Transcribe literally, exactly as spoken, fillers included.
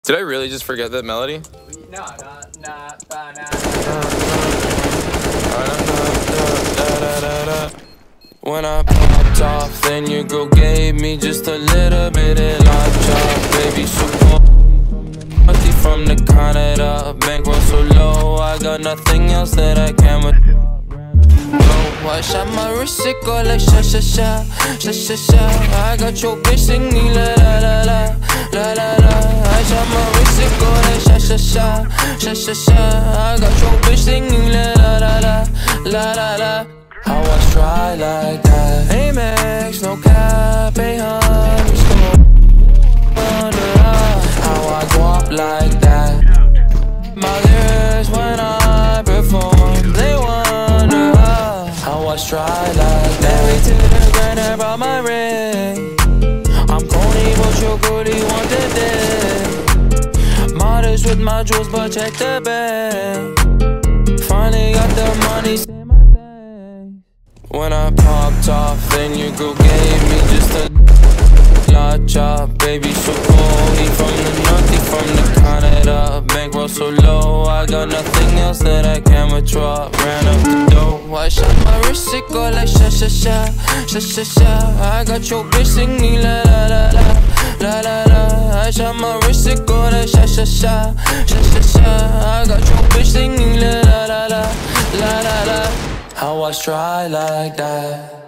Did I really just forget that melody? No, no, no, no, no. When I popped off, then your girl gave me just a little bit of life chop. Baby, super money from the Canada. Bankroll so low, I got nothing else that I can with. I shot my wrist, it go like sha sha sha, sha sha sha. I got your bitch singing la la la la, la la la. I shot my wrist, it go like sha sha sha, sha sha sha. I got your bitch singing la la la la, la la la. How I try like that? Amex, no cap, a hundred score. How I go up like that? My lyrics when I perform, they wonder how I try like that. Married to the grind, I brought my ring. I'm corny, but your goodie wanted it. Modest with my jewels, but check the bag. Finally got the money. When I popped off, then your girl gave me just a lot chop. Baby, so cold, he from the north, he from the Canada. Bankroll so low, I got nothing else that I can withdraw. Ran up the dough, I shot my wrist, it go like sha sha sha, sha sha sha. I got your bitch singing la la la la, la la la. I shot my wrist, it go like sha sha sha, sha sha sha. I got your bitch singing la la la la, la la la. How I try like that?